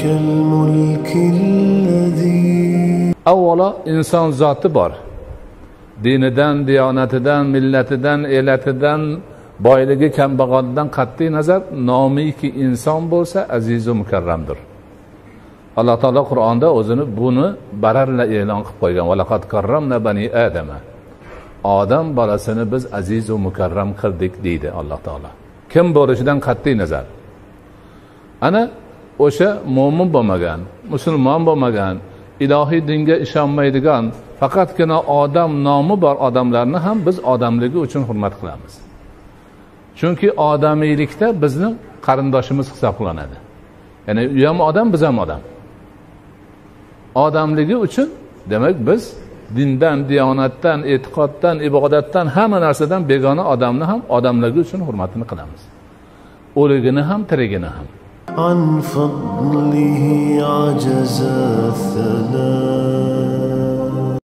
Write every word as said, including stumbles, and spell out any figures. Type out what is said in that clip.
الملك الذي avvalo inson zoti bor. Dinidan, diyonatidan, millatidan, elatidan, boyligi, kambag'alligidan qat'iy nazar nomiki inson bo'lsa aziz va mukarramdir. Alloh taolo Qur'onda o'zini buni baralla e'lon qilib qo'ygan. Va laqad karramna bani adama. Odam bolasini biz aziz va mukarram qildik deydi Alloh taolo. Kim bo'lishidan qat'iy nazar. Ana o'sha mo'min bo'lmagan, musulmon bo'lmagan, ilohiy dinga ishonmaydigan, faqatgina odam nomi bor odamlarni ham biz odamligi uchun hurmat qilamiz. Chunki odamiylikda bizni qarindoshimiz hisoblanadi. Ya'ni u ham odam, biz ham odam. Odamligi uchun demak biz dindan, diyonatdan, e'tiqoddan, ibodatdan, hamma narsadan begona odamni ham odamligi uchun hurmatini qilamiz. O'ligini ham, tirigini ham. عن فضله عجز الثناء